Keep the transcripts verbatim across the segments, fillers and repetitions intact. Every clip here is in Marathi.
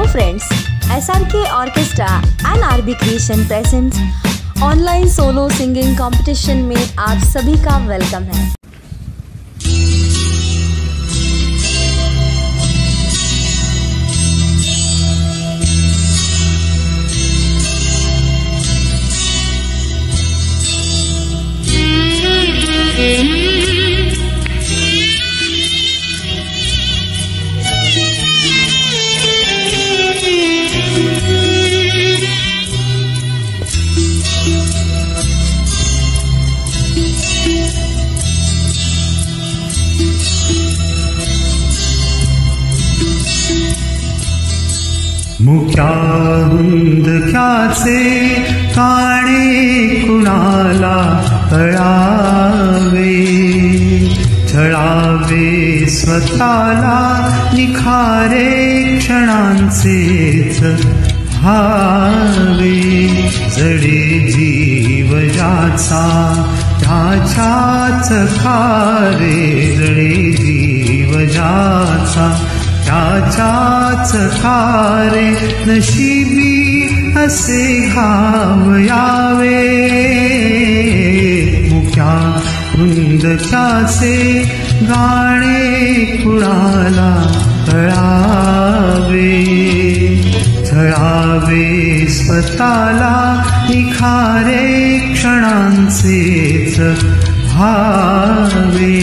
friends, S R K Orchestra and R B Creation presents online solo singing competition में आप सभी का वेलकम है। मुक्या हुंदक्याचे काणे कुणाला कळावे, छळावे स्वतःला निखारे क्षणांचेच व्हावे। जडे जीव ज्याचा त्याच्याच खारे, जडे जीव ज्याचा त्याच्याच खारे, नशिबी असे घावयावे। मुक्या हुंदक्याचे गाणे कुणाला कळावे, छळावे स्वतःला निखारे क्षणांचेच व्हावे।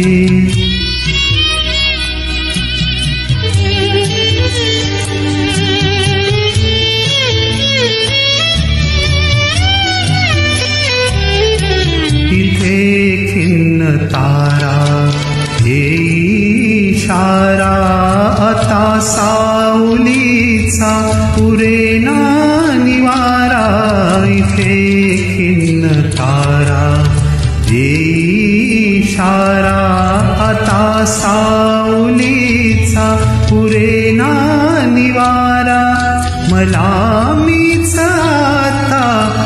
तारा हे इशारा आता सावलीचा पुरेना निवारा। इथे खिन्न तारा हे इशारा आता सावलीचा पुरेना निवारा। मला मीच आता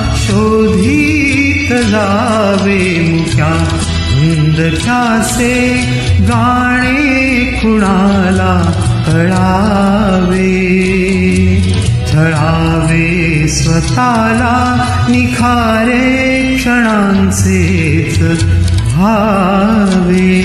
शोधित जावे, मुक्या हुंदक्याचे गाणे कुणाला कळावे, छळावे स्वतःला निखारे क्षणांचेच व्हावे।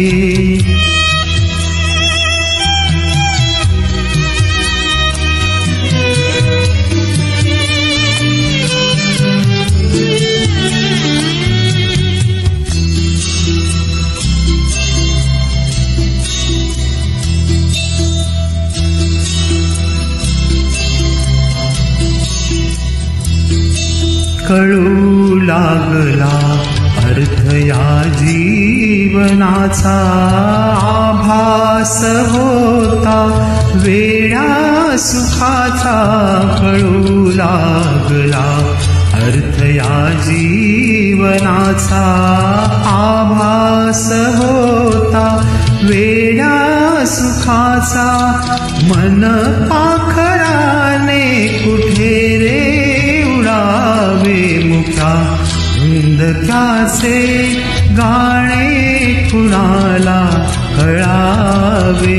कळू लागला अर्थ या जीवनाचा, आभास होता वेड्या सुखाचा। कळू लागला अर्थ या जीवनाचा, आभास होता वेड्या सुखाचा। मन पाखराने कुठे रे उडावे, मुक्या हुंदक्याचे गाणे कुणाला कळावे,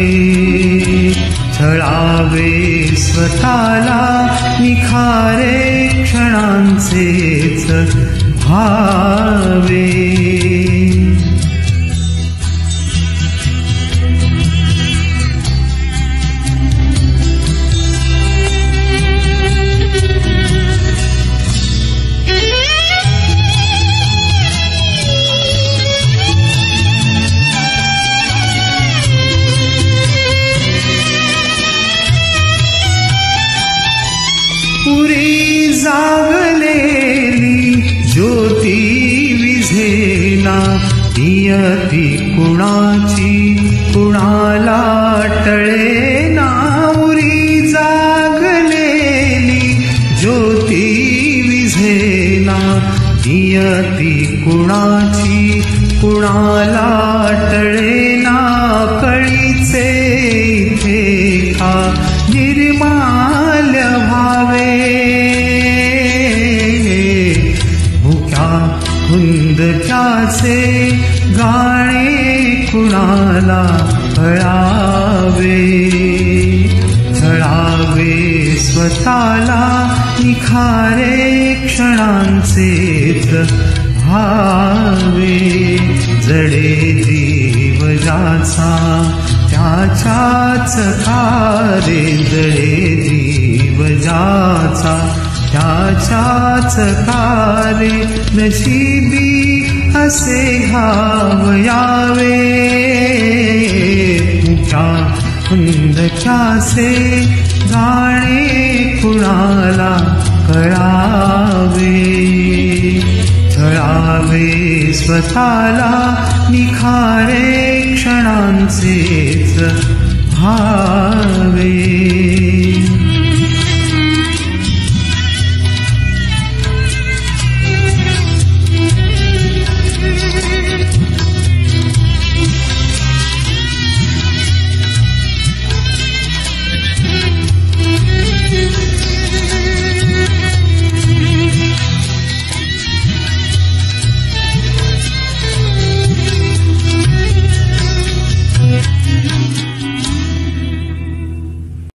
छळावे स्वतःला निखारे क्षणांचेच व्हावे। पुरी जागलेली ज्योती विझेना, नियती कुणाची कुणाला टळेना। उरी जागलेली ज्योती विझेना, नियती कुणाची कुणाला टळेना। कळीचे इथे का निर्माल्य व्हावे, मुक्या हुंदक्याचे गाणे कुणाला कळावे, छळावे स्वतःला निखारे क्षणांचेच भावे जडे जीव ज्याचा त्याच्याच कारे जडे जीव ज्याचा त्याच्याच कारे नशिबी असे घावयावे मुक्या हुंदक्याचे गाणे कुणाला कळावे कळावे स्वतःला निखारे क्षणांचेच भावे